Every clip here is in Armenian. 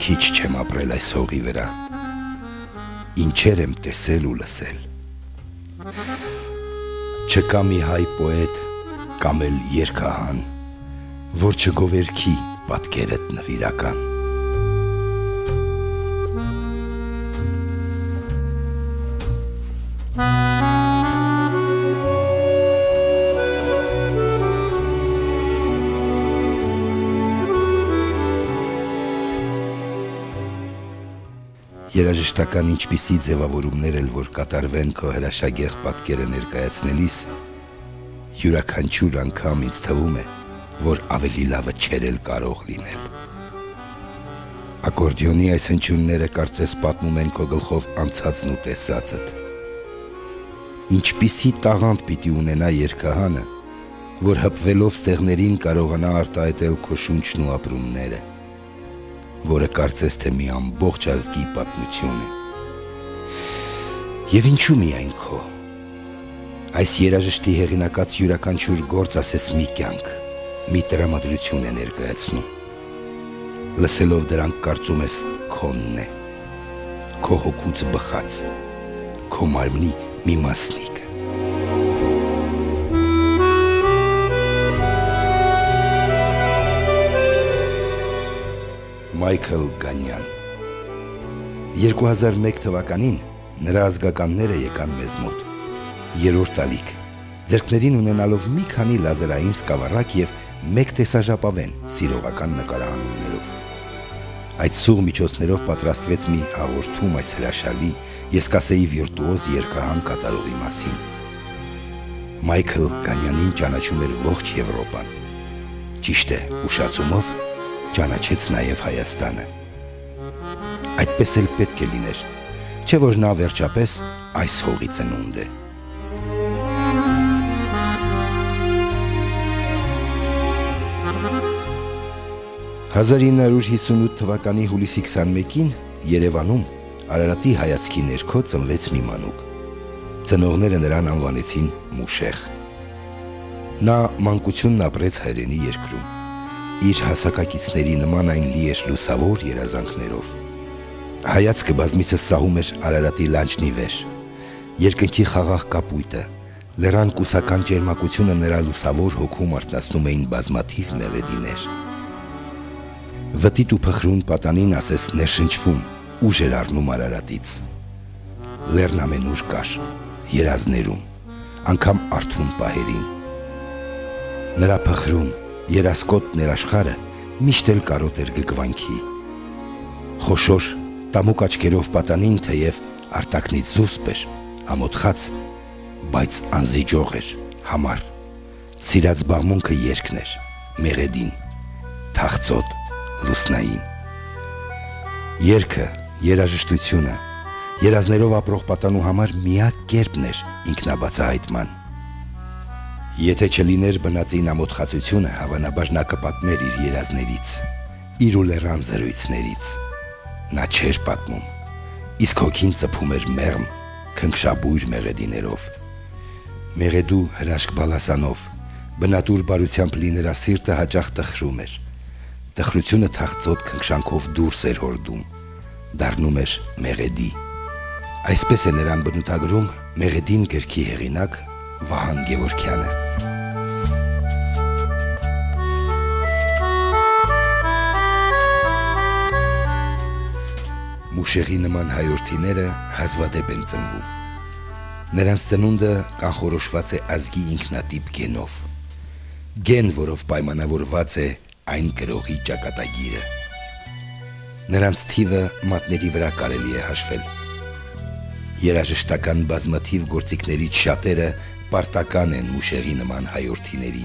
Քիչ չեմ ապրել այս հողի վրա, ինչեր եմ տեսել ու լսել։ Չկա մի հայ պոետ կամ էլ երգահան, որ չգովերքի պատկերդ նվիրական։ Երաժշտական ինչպիսի ձևավորումներ էլ որ կատարվեն քո հրաշագեղ պատկերը ներկայացնելիս, յուրաքանչյուր անգամ ինձ թվում է, որ ավելի լավը չէր էլ կարող լինել։ Ակորդեոնի այս հնչյունները կարծես պատմում են քո գլխով անցածն ու տեսածդ։ Ինչպիսի տաղանդ պիտի ունենա երգահանը, որ հպվելով ստեղներին կարողանա արտահայտել քո շունչն ու ապրումները, որը կարծես թե մի ամբողջ ազգի պատմություն է։ Եվ ինչու միայն քո։ Այս երաժշտի հեղինակած յուրաքանչյուր գործ ասես մի կյանք, մի տրամադրություն է ներկայացնում։ Լսելով դրանք կարծում ես քոնն է, քո հոգուց բխած, քո մարմնի մի մասնիկը։ Մայքլ Գանյան 2001 թվականին նրա ազգականները եկան մեզ մոտ, երրորդ ալիք, ձեռքներին ունենալով մի քանի լազերային սկավառակ և մեկ տեսաժապավեն սիրողական նկարահանումներով։ Այդ սուղ միջոցներով պատրաստվեց մի հաղորդում այս հրաշալի, ես կասեի վիրտուոզ երգահան կատարողի մասին։ Մայքլ Գանյանին ճանաչում էր ողջ Եվրոպան։ Ճիշտ է, ուշացումով ճանաչեց նաև Հայաստանը։ Այդպես էլ պետք է լիներ, չէ որ նա վերջապես այս հողի ծնունդ է։ «1958 թվականի հուլիսի 21-ին Երևանում Արարատի հայացքի ներքո ծնվեց մի մանուկ։ Ծնողները նրան անվանեցին Մուշեղ։ Նա մանկությունն ապրեց հայրենի երկրում։ Իր հասակակիցների նման այն լի էր լուսավոր երազանքներով։ Հայացքը բազմիցս սահում էր Արարատի լանջնի վեր, երկնքի խաղաղ կապույտը, լեռան կուսական ճերմակությունը նրա լուսավոր հոգում արթնացնում էին բազմաթիվ մեղեդիներ։ Վտիտ ու փխրուն պատանին ասես ներշնչվում, ուժ էր առնում Արարատից։ Լեռն ամենուր կար, երազներում, անգամ արթուն պահերին։ Նրա փխրուն, երասկոտ ներաշխարը միշտ էլ կարոտ էր գգվանքի։ Խոշոր, տամուկ աչքերով պատանին թեև արտակնից զուսպ էր, ամոթխած, բայց անզիջող էր, համառ։ Սիրած զբաղմունքը երգն էր, մեղեդին, թախծոտ, լուսնային։ Երգը, երաժշտությունը, երազներով ապրող պատանու համար միակ կերպն էր ինքնաբացահայտման։ Եթե չլիներ բնածին ամոթխածությունը, հավանաբար նա կպատմեր իր երազներից, իր ու լեռան զրույցներից։ Նա չէր պատմում, իսկ հոգին ծփում էր մեղմ, քնքշաբույր մեղեդիներով։ Մեղեդու հրաշք բալասանով, բնատուր բարությամբ լի նրա սիրտը հաճախ տխրում էր։ Տխրությունը թախծոտ քնքշանքով դուրս էր հորդում, դառնում էր մեղեդի։ Այսպես է նրան բնութագրում Մեղեդին գրքի հեղինակ Վահան Գևորգյանը։ Մուշեղի նման հայորդիները հազվադեպ են ծնվում։ Նրանց ծնունդը կանխորոշված է ազգի ինքնատիպ գենով։ Գեն, որով պայմանավորված է այն գրողի ճակատագիրը։ Նրանց թիվը մատների վրա կարելի է հաշվել։ Երաժշտական բազմաթիվ գործիքներից շատերը պարտական են Մուշեղի նման հայորդիներին։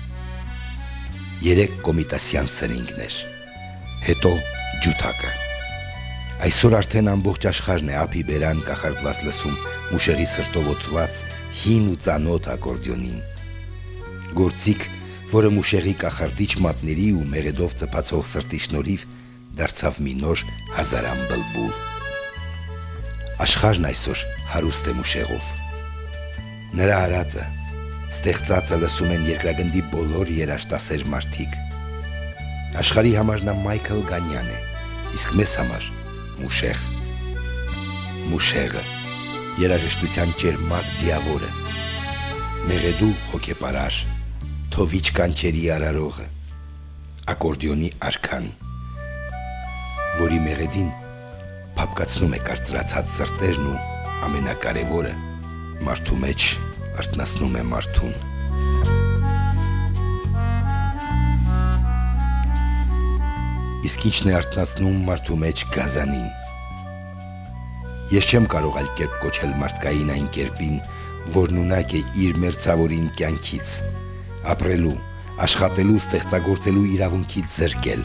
3 կոմիտասյան սրինգներ, հետո ջութակը։ Այսօր արդեն ամբողջ աշխարհն է ափի բերան կախարդված լսում Մուշեղի սրտով օծված հին ու ծանոթ ակորդեոնին։ Գործիք, որը Մուշեղի կախարդիչ մատների ու մեղեդով ծփացող սրտի շնորհիվ դարձավ մի նոր հազարամ բլբուլ։ Աշխարհն այսօր հարուստ է Մուշեղով։ Նրա արածը, ստեղծածը լսում են երկրագնդի բոլոր երաժշտասեր մարդիկ։ Աշխարհի համար նա Մայքլ Գանյան է, իսկ մեզ համար Մուշեղ։ Մուշեղը, երաժշտության ճերմակ ձիավորը, մեղեդու հոգեպարար, թովիչ կանչերի արարողը, ակորդիոնի արքան, որի մեղեդին փափկացնում է կարծրացած սրտերն ու ամենակարևորը մարդու մեջ արթնացնում է մարդուն։ Իսկ ինչն է արթնացնում մարդու մեջ գազանին։ Ես չեմ կարող այլ կերպ կոչել մարդկային այն կերպին, որն ունակ է իր մերձավորին կյանքից, ապրելու, աշխատելու, ստեղծագործելու իրավունքից զրկել։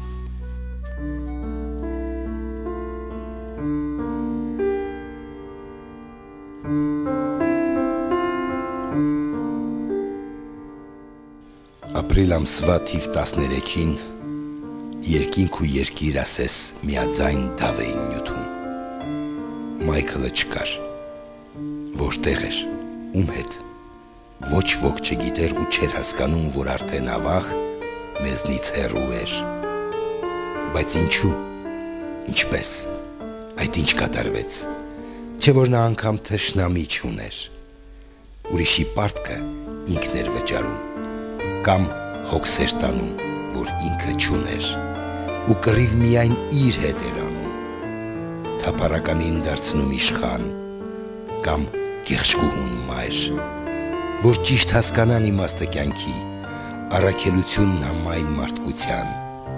Ապրիլ ամսվա թիվ 13-ին երկինք ու երկիր ասես միաձայն դավ էին նյութում։ Մայքլը չկար, որտեղ էր, ում հետ, ոչ ոք չգիտեր ու չէր հասկանում, որ արդեն ավաղ մեզնից հեռու էր։ Բայց ինչու, ինչպես, այդ ինչ կատարվեց, չէ որ նա անգամ թշնամի չուներ, ուրիշի պարտքը ինքն էր վճարում, կամ հոգսեր տանում, որ ինքը չուներ, ու կռիվ միայն իր հետ էր անում, թափառականին դարձնում իշխան, կամ գեղչկուհուն մայր, որ ճիշտ հասկանան իմաստը կյանքի, առաքելությունն համայն մարդկության։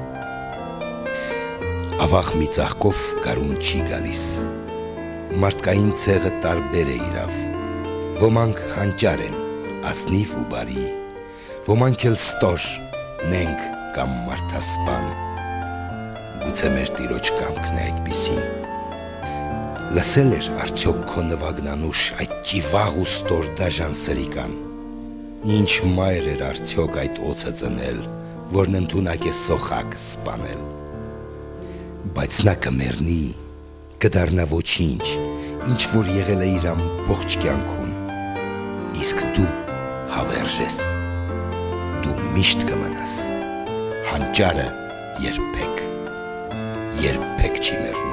Ավաղ մի ծաղկով գարուն չի գալիս, մարդկային ցեղը տարբեր է իրավ, ոմանք հանճար են, ազնիվ ու բարի, ոմանք էլ ստոր, նենք կամ մարդասպան, գուցե մեր տիրոջ կամքն է այդպիսին։ Լսել էր արդյոք քո նվագնանուշ այդ ճիվաղ ու ստոր դաժան սրիկան, ինչ մայր էր արդյոք այդ օձը ծնել, որն ընդունակ է սոխակ սպանել։ Բայց նա կմեռնի, կդառնա ոչինչ, ինչ որ եղել է իր ամբողջ կյանքում, իսկ դու հավերժ ես, դու միշտ կմնաս, հանճարը երբեք չի մեռնում։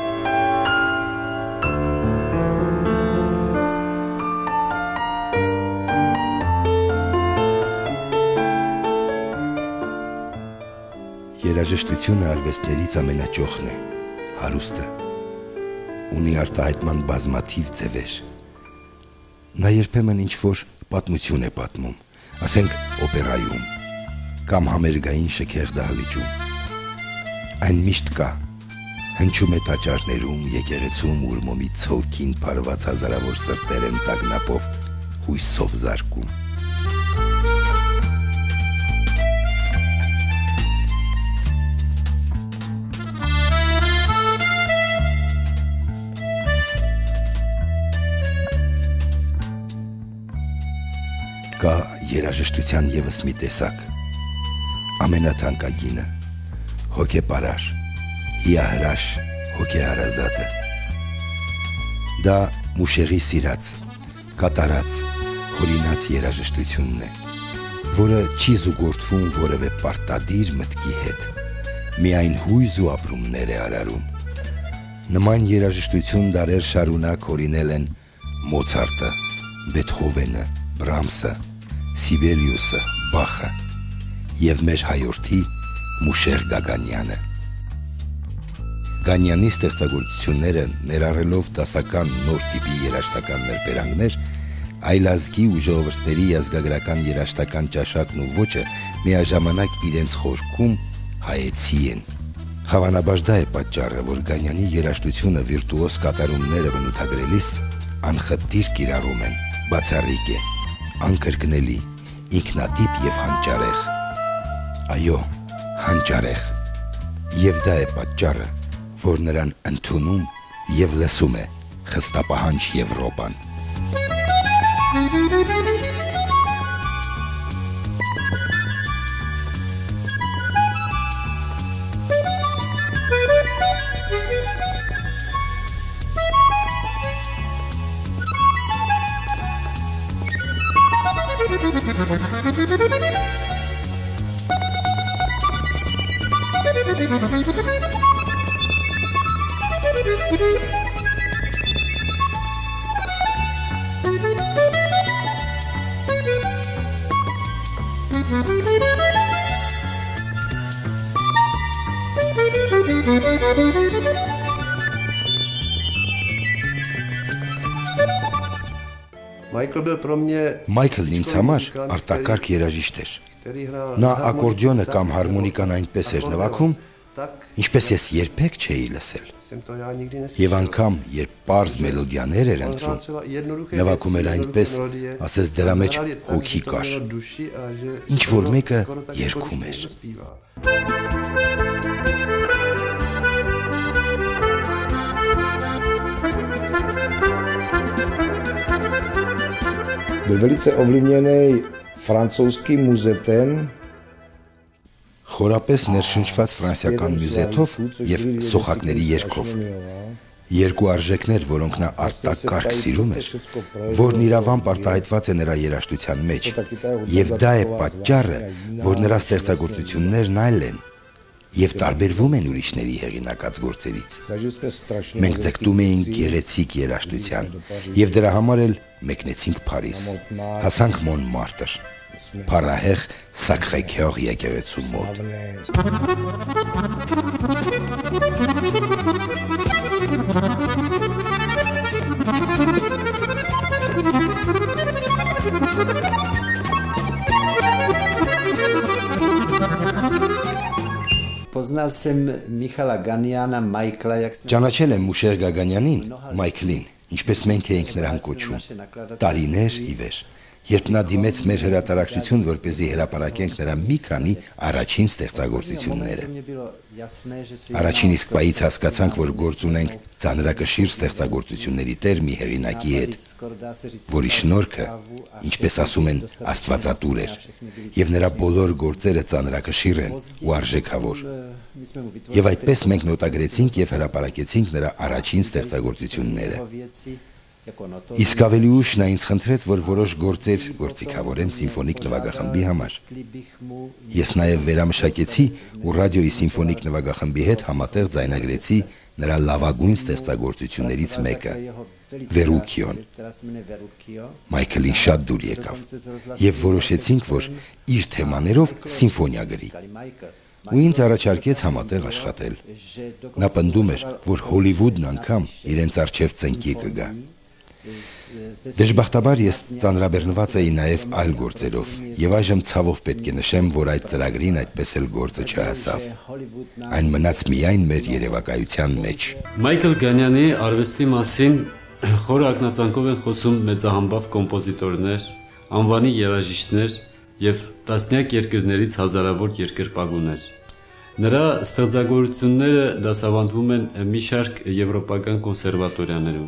Երաժշտությունը արվեստներից ամենաճոխն է, հարուստը, ունի արտահայտման բազմաթիվ ձևեր։ Նա երբեմն ինչ-որ պատմություն է պատմում, ասենք օպերայում, կամ համերգային շքեղ դահլիճում։ Այն միշտ կա, հնչում է տաճարներում, եկեղեցում, ուր մոմի ցոլքին փարված հազարավոր սրտեր են տագնապով հույսով զարկում։ Կա երաժշտության ևս մի տեսակ, ամենաթանկագինը, հոգեպարար, հիահրաշ հոգեհարազատը։ Դա Մուշեղի սիրած, կատարած, հորինած երաժշտությունն է, որը չի զուգորդվում որևէ պարտադիր մտքի հետ, միայն հույզ ու ապրումներ է արարում։ Նման երաժշտություն դարեր շարունակ հորինել են Մոցարտը, Բեթհովենը, Բրամսը, Սիբելիուսը, Բախը և մեր հայորդի Մուշեղ Գագանյանը։ Գանյանի ստեղծագործությունները ներառելով դասական նոր տիպի երաժշտական ներբերանգներ, այլազգի ու ժողովրդների ազգագրական երաժշտական ճաշակն ու ոճը միաժամանակ իրենց խորքում հայեցի են։ Հավանաբար դա է պատճառը, որ Գանյանի երաժշտությունը վիրտուոզ կատարումները բնութագրելիս անխտիր կիրառում են, բացառիկ է, անկրկնելի, ինքնատիպ և հանճարեղ։ Այո, հանճարեղ։ Եվ դա է պատճառը, որ նրան ընդունում և լսում է խստապահանջ Եվրոպան։ Մայքլն ինձ համար արտակարգ երաժիշտ էր։ Նա ակորդեոնը կամ հարմոնիկան այնպես էր նվագում, ինչպես ես երբեք չէի լսել։ Եվ անգամ, երբ պարզ մելոդիաներ էր ընտրում, նվագում էր այնպես, ասես դրա մեջ հոգի կար։ Ինչ որ մեկը երգում էր։ Byl velice ovlivněný francouzský muzetem. Խորապես ներշնչված ֆրանսիական մյուզետով եւ սոխակների երգով։ Երկու արժեքներ, որոնք նա արտակարգ սիրում էր, որն իրավամբ արտահայտված է նրա երաժշտության մեջ, եւ դա է պատճառը, որ նրա ստեղծագործություններն այլ են եւ տարբերվում են ուրիշների հեղինակած գործերից։ Մենք ձգտում էինք գեղեցիկ երաժշտության եւ դրա համար էլ մեկնեցինք Փարիզ, հասանք Մոնմարտր, Փարահեղ Սակրե-Քյոր եկեղեցու մոտ։ Poznal jsem Michala Ganiana, Michaela, jak jsme... Ճանաչել եմ Մուշեր Գագանյանին, Մայքլին, ինչպես մենք էինք նրան կոչում, տարիներ ի վեր, երբ նա դիմեց մեր հրատարակչություն, որպեսզի հրապարակենք նրա մի քանի առաջին ստեղծագործությունները։ Առաջին իսկ պահից հասկացանք, որ գործ ունենք ծանրակշիռ ստեղծագործությունների տեր մի հեղինակի հետ, որի շնորհքը, ինչպես ասում են, աստվածատուր էր, եւ նրա բոլոր գործերը ծանրակշիռ են ու արժեքավոր։ Եվ այդպես մենք նոտագրեցինք եւ հրապարակեցինք նրա առաջին ստեղծագործությունները։ Իսկ ավելի ուշ նա ինձ խնդրեց, որ որոշ գործեր գործիքավորեմ սիմֆոնիկ նվագախմբի համար։ Ես նաև վերամշակեցի ու ռադիոյի սիմֆոնիկ նվագախմբի հետ համատեղ ձայնագրեցի նրա լավագույն ստեղծագործություններից մեկը՝ Վերուքիոն։ Մայքլին շատ դուր եկավ եւ որոշեցինք, որ իր թեմաներով սիմֆոնիա գրի։ Ու ինձ առաջարկեց համատեղ աշխատել։ Նա պնդում էր, որ Հոլիվուդն անգամ իրենց առջև ծնկի կգա։ Դժբախտաբար ես ծանրաբեռնված էի նաև այլ գործերով, եւ այժմ ցավով պետք է նշեմ, որ այդ ծրագրին այդպես էլ գործը չհասավ։ Այն մնաց միայն մեր երևակայության մեջ։ Մայքլ Գանյանի արվեստի մասին խոր ակնածանքով են խոսում մեծահամբավ կոմպոզիտորներ, անվանի երաժիշտներ եւ տասնյակ երկրներից հազարավոր երկրպագուներ։ Նրա ստեղծագործությունները դասավանդվում են մի շարք եվրոպական կոնսերվատորիաներում։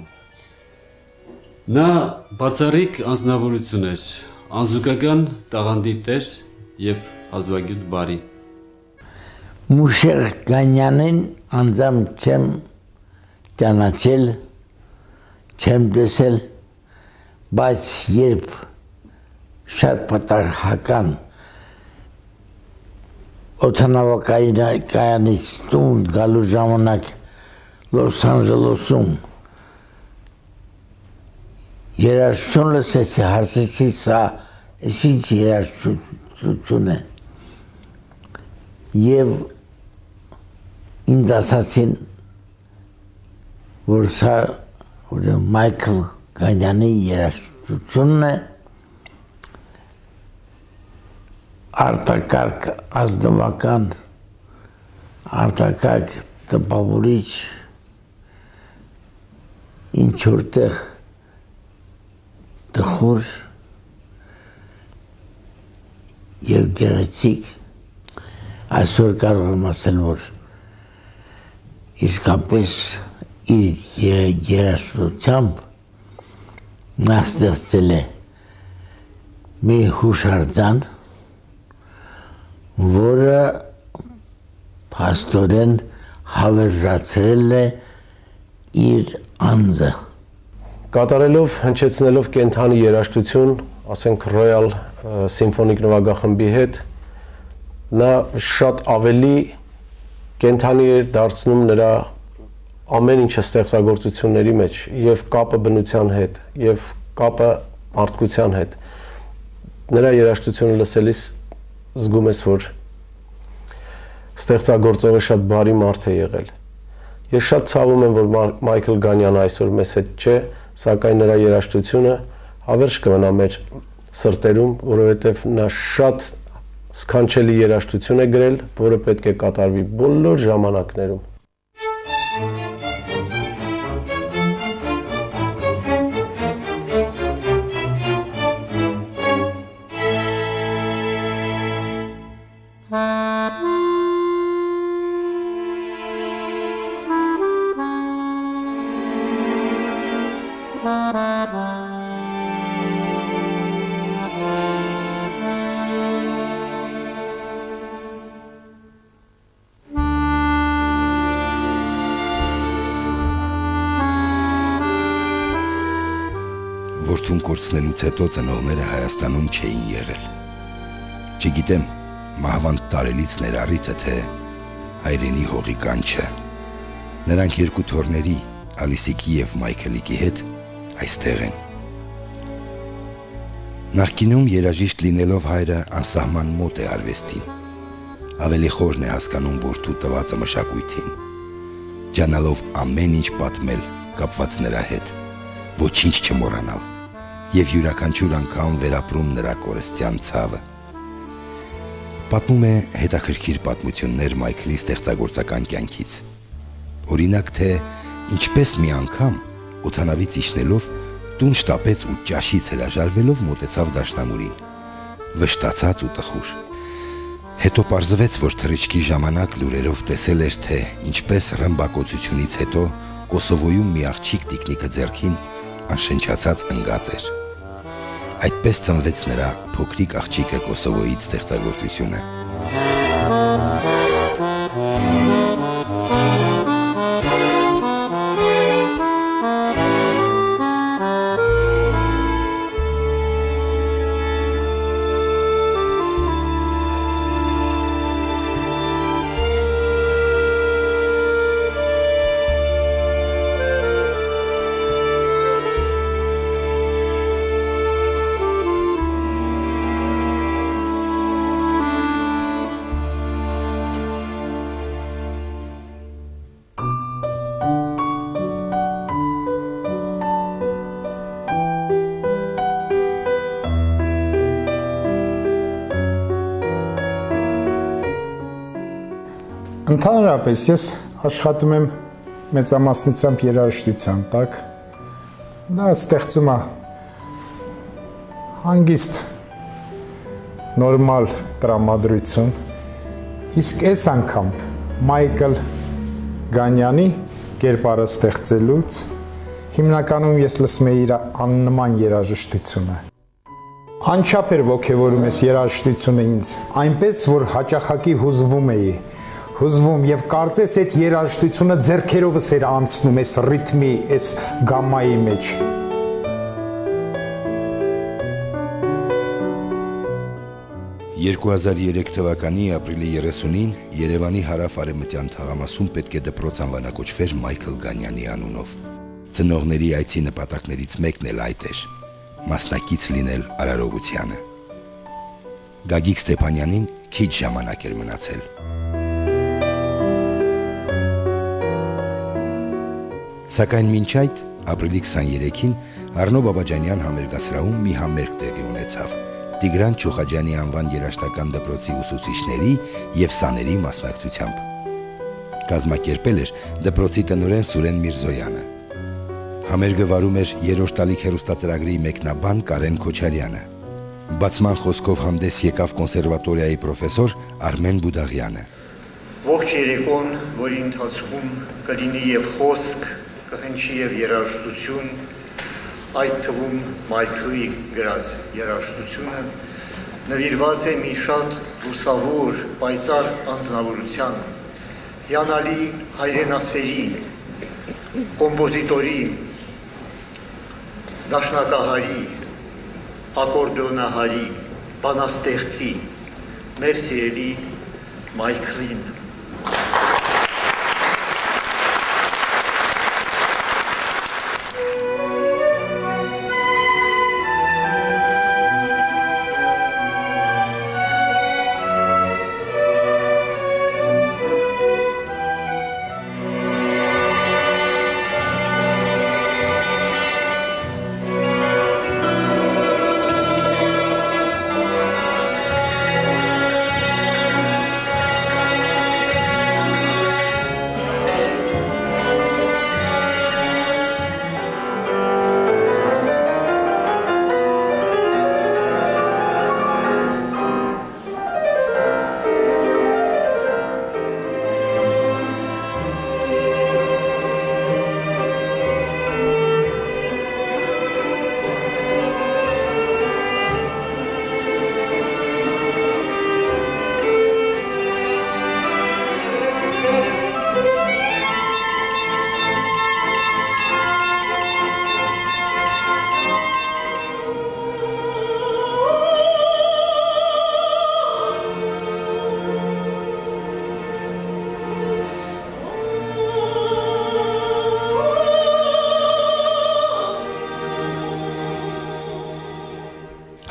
Նա բացառիկ անձնավորություն էր, անզուգական տաղանդի տեր եւ հազվագյուտ բարի։ Մուշեր Գանյանին անձամբ չեմ ճանաչել, չեմ տեսել, բայց երբ շատ պատահական օդանավակայանից տուն գալու ժամանակ Լոս Անջելեսում երաժշտություն լսեցի, հարցեցի, սա ինչ երաժշտություն է։ Եվ ինձ ասացին, որ սա Մայքլ Գանյանի երաժշտությունն է, արտակարգ ազնվական, արտակարգ տպավորիչ, ինչ որտեղ տխուր եւ գեղեցիկ, այսօր կարող եմ ասել, որ իսկապես իր երաժշտությամբ նա ստեղծել է մի հուշարձան, որը փաստորեն հավերժացրել է իր անձը։ Կատարելով, հնչեցնելով կենթանի երաժշտություն, ասենք Royal Symphonic նվագախմբի հետ, նա շատ ավելի կենթանի էր դարձնում նրա ամեն ինչը ստեղծագործությունների մեջ եւ կապը բնության հետ եւ կապը մարդկության հետ նրա երաժշտությունը լսելիս զգում ես որ ստեղծագործողը շատ բարի մարդ է եղել ես շատ ցավում եմ որ Մայքլ Գանյանը այսօր մեզ հետ չէ սակայն նրա երաժշտությունը հավերժ կմնա մեր սրտերում որովհետեւ նա շատ սքանչելի երաժշտություն է գրել որը պետք է կատարվի բոլոր ժամանակներում Որդուն կորցնելուց հետո ծնողները Հայաստանում չէին եղել։ Չգիտեմ, մահվան տարելից ներառիթը թե հայրենի հողի կանչը։ Նրանք երկու թոռների, Ալիսիկի եւ Մայքլիկի հետ այստեղ են։ Նախկինում երաժիշտ լինելով հայրը անսահման մոտ է արվեստին։ Ավելի խորն է հասկանում որդու տվածը մշակույթին։ Ջանալով ամեն ինչ պատմել կապված նրա հետ, ոչինչ չմոռանալ։ Եվ յուրաքանչյուր անգամ վերապրում նրա կորստյան ցավը։ Պատմում է հետաքրքիր պատմություններ Մայքլի ստեղծագործական կյանքից։ Օրինակ թե ինչպես մի անգամ օդանավից իջնելով տուն շտապեց ու ճաշից հրաժարվելով մոտեցավ դաշնամուրին, վշտացած ու տխուր։ Հետո պարզվեց, որ թռիչքի ժամանակ լուրերով տեսել էր, թե ինչպես ռմբակոծությունից հետո Կոսովոյում մի աղջիկ տիկնիկը ձեռքին անշնչացած ընկած էր։ Այդպես ծնվեց նրա փոքրիկ աղջիկը Կոսովոյից ստեղծագործությունը։ Ընդհանրապես ես աշխատում եմ մեծամասնությամբ երաժշտության տակ։ Դա ստեղծում է հանգիստ նորմալ տրամադրություն։ Իսկ այս անգամ Մայքլ Գանյանի կերպարը ստեղծելուց հիմնականում ես լսում եմ իր աննման երաժշտությունը։ Անչափ էր ոգևորում ես երաժշտությունը ինձ, այնպես որ հաճախակի հուզվում էի։ Հուզվում եւ կարծես այդ երաժշտությունը ձեռքերովս էր անցնում այս ռիթմի, այս գամմայի մեջ։ 2003 թվականի ապրիլի 30-ին Երևանի հարավ-արևմտյան թաղամասում պետք է դպրոց անվանակոչվեր Մայքլ Գանյանի անունով։ Ծնողների այցի նպատակներից մեկն էլ այդ էր՝ մասնակից լինել արարողությանը։ Գագիկ Ստեփանյանին քիչ ժամանակ էր մնացել։ Սակայն մինչ այդ, ապրիլի 23-ին Արնո Բաբաջանյան համերգասրահում մի համերգ տեղի ունեցավ Տիգրան Չուխաջյանի անվան երաժշտական դպրոցի ուսուցիչների եւ սաների մասնակցությամբ։ Կազմակերպել էր դպրոցի տնօրեն Սուրեն Միրզոյանը։ Համերգը վարում էր երրորդ տալիք հեռուստածրագրի մեկնաբան Կարեն Քոչարյանը։ Բացման խոսքով հանդես եկավ կոնսերվատորիայի պրոֆեսոր Արմեն Բուդաղյանը։ Ողջ երեկոն, որի ընթացքում կլինի եւ խոսք, կհնչի եւ երաժշտություն, այդ թվում Մայքլի գրած երաժշտությունը նվիրված է մի շատ լուսավոր, պայծառ անձնավորության, հիանալի հայրենասերի, կոմպոզիտորի, դաշնակահարի, ակորդեոնահարի, բանաստեղծի, մեր սիրելի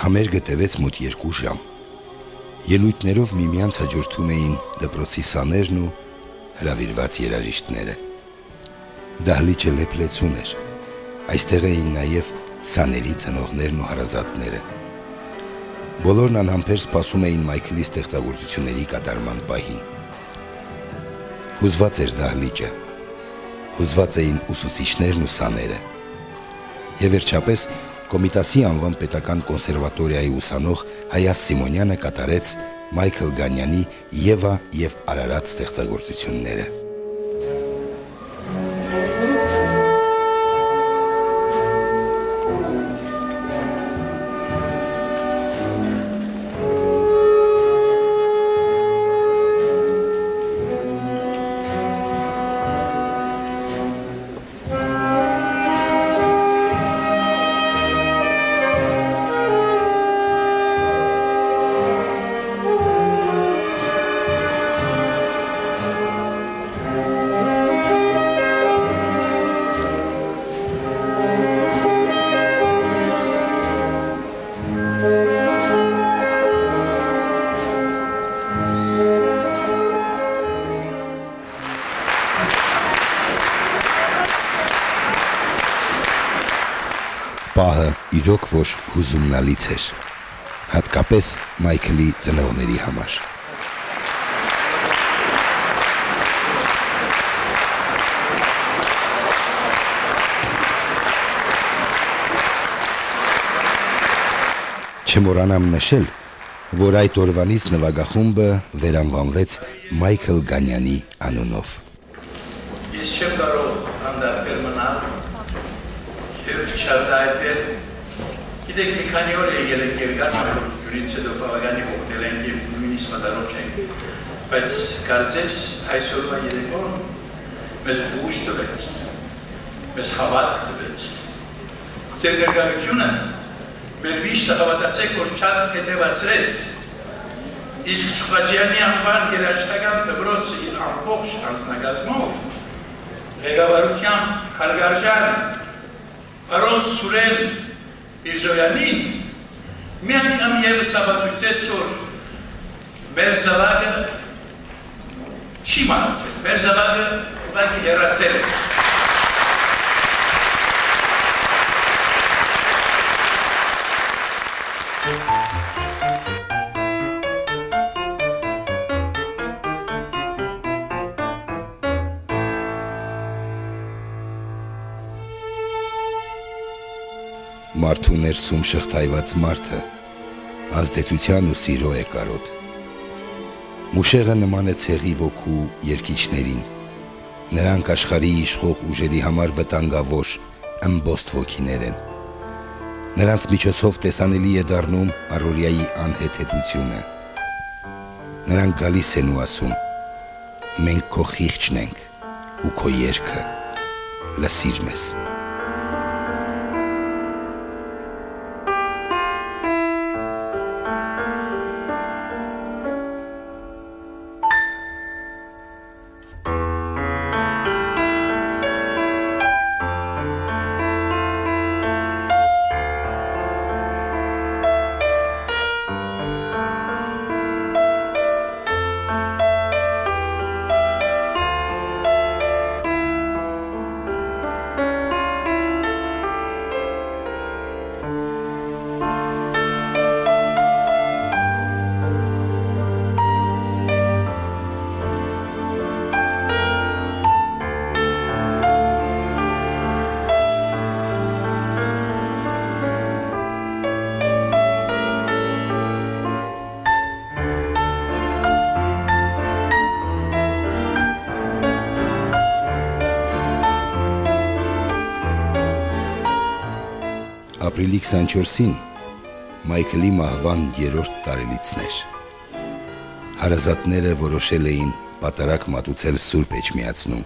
Համերգը տևեց մոտ 2 ժամ։ Ելույթներով միմյանց հաջորդում էին դպրոցի սաներն ու հրավիրված երաժիշտները։ Դահլիճը լեփլեցուն էր։ Այստեղ էին նաև սաների ծնողներն ու հարազատները։ Բոլորն անհամբեր սպասում էին Մայքլի ստեղծագործությունների կատարման պահին։ Հուզված էր դահլիճը, հուզված էին ուսուցիչներն ու սաները։ Եվ վերջապես Կոմիտասի անվան պետական կոնսերվատորիայի ուսանող Հայաս Սիմոնյանը կատարեց Մայքլ Գանյանի «Եվա և Արարատ» ստեղծագործությունները։ Պահը իրոք որ հուզումնալից էր, հատկապես Մայքլի ծնողների համար։ Չմոռանամ նշել, որ այդ օրվանից նվագախումբը վերանվանվեց Մայքլ Գանյանի անունով։ Ես չեմ կարող անդարտել մնալ և չարտահայտվել։ Գիտեք, մի քանի օր եկել ենք երկար մայրությունից հետո բավականի օգնել ենք և նույնիսկ մտանող չենք, բայց կարծես այսօրվա երեկոն մեզ ուժ տվեց, մեզ հավատք տվեց։ Ձեր ներկայությունը մեր վիշտը հավատացեք, որ շատ հետևացրեց, իսկ Չուխաջյանի անվան երաժշտական դպրոցը իր ամբողջ անձնակազմով ղեկավարությամբ հարգարժան Պարոն Սուրեն Միրզոյանին մի անգամ ևս ապացույցեց, որ մեր զավակը չի մահացել, մեր զավակը ուղղակի հեռացել է։ Մարդու ներսում շղթայված մարդը ազդեցության ու սիրո է կարոտ։ Մուշեղը նման է ցեղի ոգու երգիչներին։ Նրանք աշխարհի իշխող ուժերի համար վտանգավոր ըմբոստ ոգիներ են։ Նրանց միջոցով տեսանելի է դառնում առօրյայի անհեթեթությունը։ Նրանք գալիս են ու ասում. մենք քո խիղճն ենք ու քո երգը լսիր մեզ։ Ապրիլի 24-ին Մայքլի մահվան 3-րդ տարելիցն էր։ Հարազատները որոշել էին պատարագ մատուցել Սուրբ Էջմիածնում։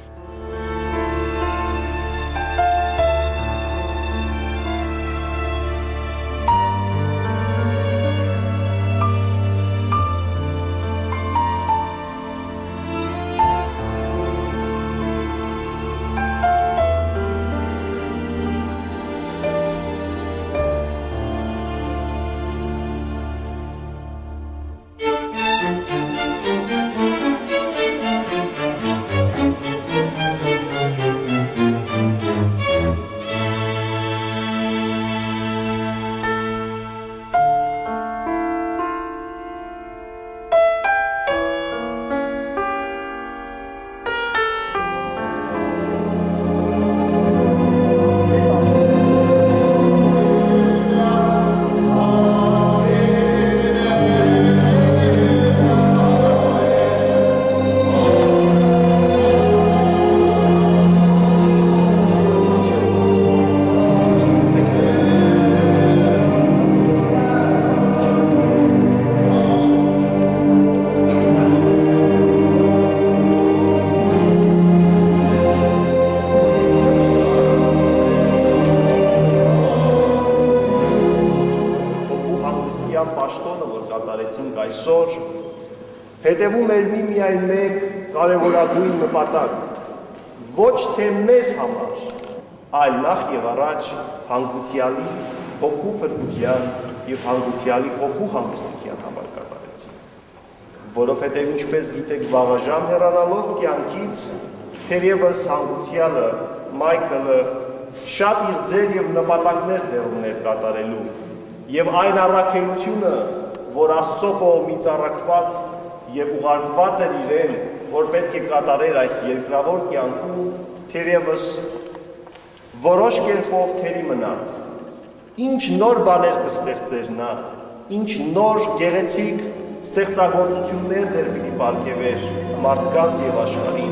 հետևում էր միայն մեկ կարևորագույն նպատակ, ոչ թե մեզ համար, այլ նախ եւ առաջ հանգուցյալի հոգու փրկության եւ հանգուցյալի հոգու հանգստության համար կատարեցին։ Որովհետեւ ինչպես գիտեք, վաղաժամ հեռանալով կյանքից, թերևս հանգուցյալը Մայքլը շատ իր ձեր եւ նպատակներ դերումներ կատարելու եւ այն առաքելությունը, որ Աստծո կողմից առաքված եւ ուղարկված էր իրեն, որ պետք է կատարեր այս երկրավոր կյանքում, թերևս որոշ կերպով թերի մնաց։ Ինչ նոր բաներ կստեղծեր նա, ինչ նոր գեղեցիկ ստեղծագործություններ դեր պիտի պարգևեր մարդկանց եւ աշխարհին։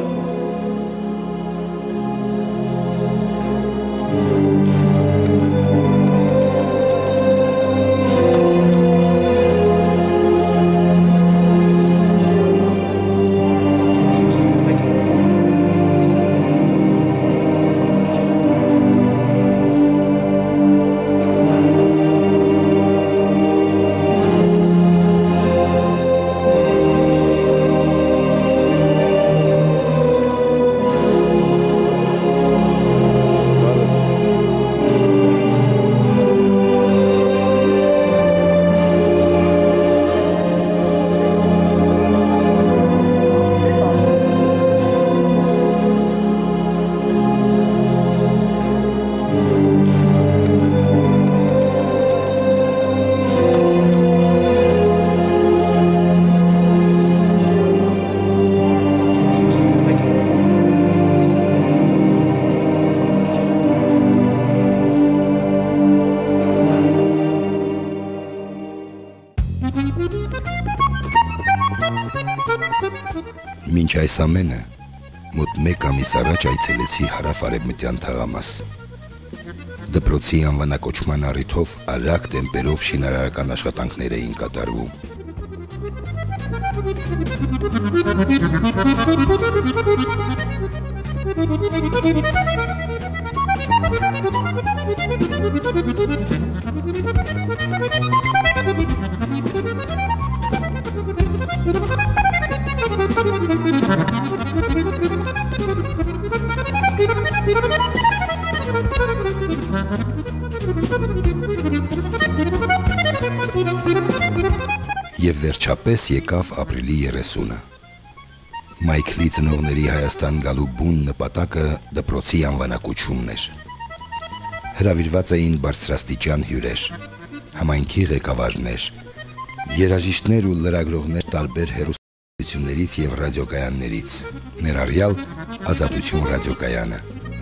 Մինչ այս ամենը մոտ 1 ամիս առաջ այցելեցի հարավ-արևմտյան թաղամաս։ Դպրոցի անվանակոչման առիթով արագ տեմպերով շինարարական աշխատանքներ էին կատարվում։ Եվ վերջապես եկավ ապրիլի 30-ը։ Մայքլի ծնողների Հայաստան գալու բուն նպատակը դպրոցի անվանակոչումն էր։ Հրավիրված էին բարձրաստիճան հյուրեր, համայնքի ղեկավարներ, երաժիշտներ ու լրագրողներ տարբեր հեռուստաընկերություններից եւ ռադիոկայաններից, ներառյալ Ազատություն ռադիոկայանը։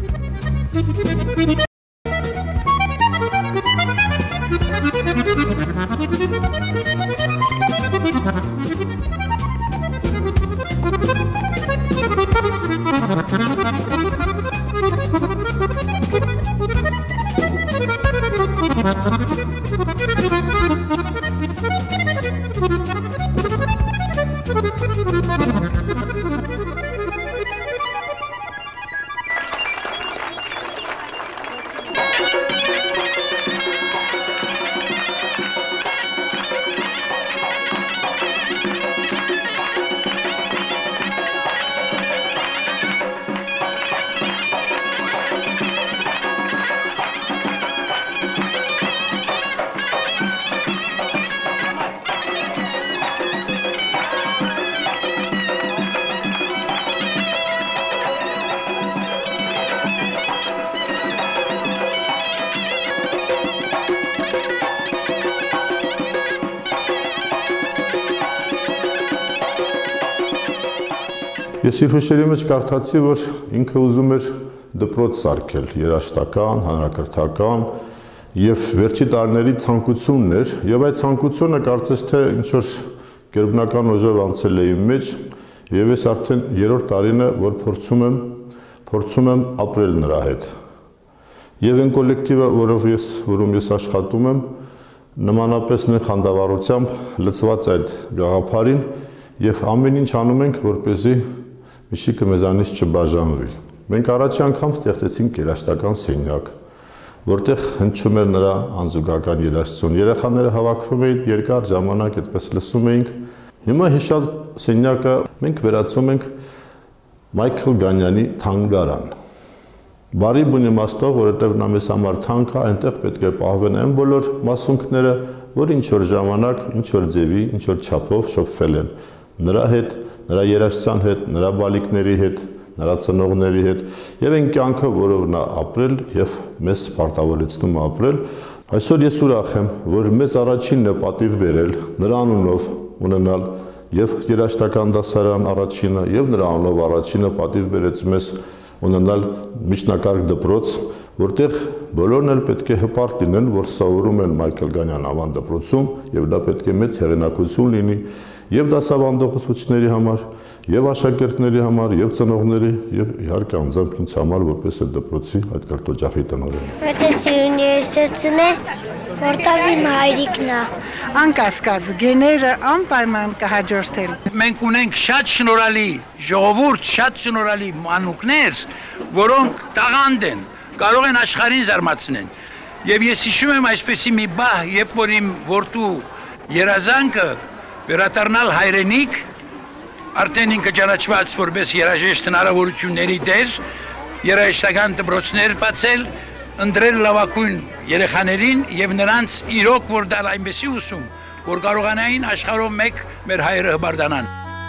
Ես իր հուշերի մեջ կարդացի, որ ինքը ուզում էր դպրոց սարքել, երաժշտական, հանրակրթական եւ վերջի տարիների ցանկությունն էր, եւ այդ ցանկությունը կարծես թե ինչ որ գերբնական ուժով անցել է իմ մեջ, եւ ես արդեն 3-րդ տարին է, որ փորձում եմ ապրել նրա հետ։ Եվ այն կոլեկտիվը, որում ես աշխատում եմ, նմանապես նույն խանդավառությամբ լծված այդ գաղափարին եւ ամեն ինչ անում ենք, որպեսզի միշիկը մեզանից չբաժանվի։ Մենք առաջի անգամ ստեղծեցինք երաժշտական սենյակ, որտեղ հնչում էր նրա անզուգական երաժշտություն։ Երեխաները հավաքվում էին երկար ժամանակ, այդպես լսում էինք, Հիմա հիշալ սենյակը մենք վերածում ենք Մայքլ Գանյանի թանգարան։ Բարի բուն իմաստով, որովհետև նա մեզ համար թանկ է, այնտեղ պետք է պահվեն այն բոլոր մասունքները, որ ինչ որ ժամանակ, ինչ որ ձևի, ինչ որ չափով շփվել են նրա հետ, նրա երաժշտության հետ, նրա բալիկների հետ, նրա ծնողների հետ եւ այն կյանքը, որով նա ապրել եւ մեզ պարտավորեցնում ապրել։ Այսօր ես ուրախ եմ, որ մեզ առաջինն է պատիվ բերել նրա անունով ունենալ եւ երաժշտական դասարան առաջինը եւ նրա անունով առաջինը պատիվ բերեց մեզ ունենալ միջնակարգ դպրոց, որտեղ բոլորն էլ պետք է հպարտ լինեն, որ սովորում են Մայքլ Գանյան անվան դպրոցում եւ դա պետք է մեծ հեղինակություն լինի եւ դասավանդողությունների համար, եւ աշակերտների համար, եւ ծնողների, եւ իհարկե անձամբ ինձ համար որպես այդ դպրոցի այդ կրթօջախի տնօրեն։ Որտես ունիվերսիտետն է, որտեղ իմ հայրիկն է։ Անկասկած գեները անպայման կհաջորդել։ Մենք ունենք շատ շնորհալի ժողովուրդ, շատ շնորհալի մանուկներ, որոնք տաղանդ են, կարող են աշխարհին զարմացնել։ Եվ ես հիշում եմ այսպեսի մի բահ, երբ որ իմ որդու երազանքը վերադառնալ հայրենիք, արդեն ինքը ճանաչված որպես երաժիշտ հնարավորությունների դեր, երաժշտական դպրոցներ բացել, ընտրել լավագույն երեխաներին եւ նրանց իրոք որ դալ այնպեսի ուսում, որ կարողանային աշխարհով մեկ մեր հայրը հբարդանան։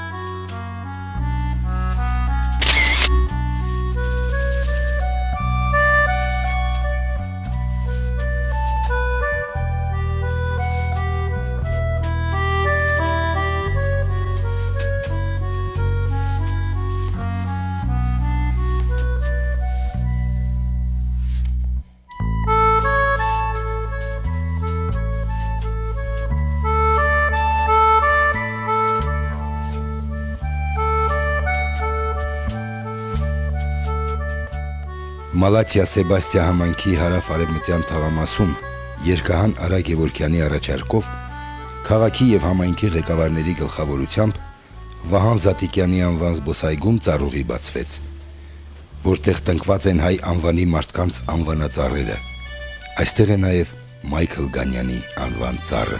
Մալաթիա Սեբաստիա համայնքի հարավ-արևմտյան թաղամասում երկհան Արա Գևորգյանի առաջարկով քաղաքի եւ համայնքի ղեկավարների գլխավորությամբ Վահան Զատիկյանի անվան զբոսայգում ծառուղի բացվեց, որտեղ տնկված են հայ անվանի մարդկանց անվանածառերը։ Այստեղ է նաեւ Մայքլ Գանյանի անվան ծառը։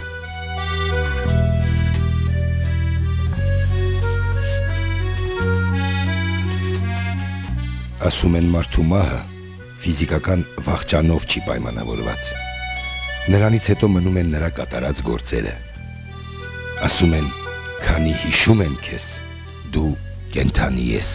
Ասում են մարդու մահը ֆիզիկական վախճանով չի պայմանավորված։ Նրանից հետո մնում են նրա կատարած գործերը։ Ասում են, քանի հիշում են քեզ, դու կենթանի ես։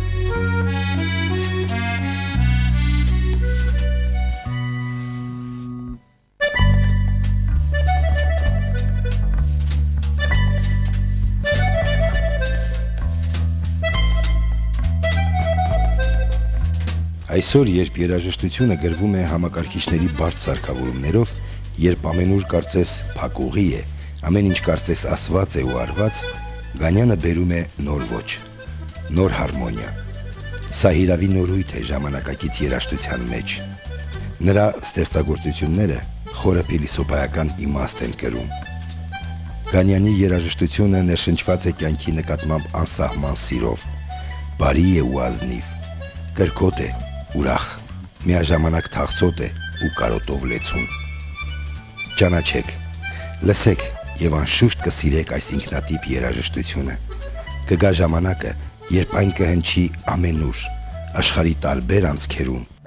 Այսօր, երբ երաժշտությունը գրվում է համակարգիչների բարդ սարքավորումներով, երբ ամենուր կարծես փակուղի է, ամեն ինչ կարծես ասված է ու արված, Գանյանը բերում է նոր ոճ, նոր հարմոնիա։ Սա հիրավի նորույթ է ժամանակակից երաժշտության մեջ։ Նրա ստեղծագործությունները խորը փիլիսոփայական իմաստ են կրում։ Գանյանի երաժշտությունը ներշնչված է կյանքի նկատմամբ անսահման սիրով, բարի է ու ազնիվ, կրկոտ է, ուրախ, միաժամանակ թախծոտ է ու կարոտով լեցուն։ Ճանաչեք, լսեք եւ անշուշտ կսիրեք այս ինքնատիպ երաժշտությունը։ Կգա ժամանակը, երբ այն կհնչի ամենուր, աշխարհի տարբեր անցքերում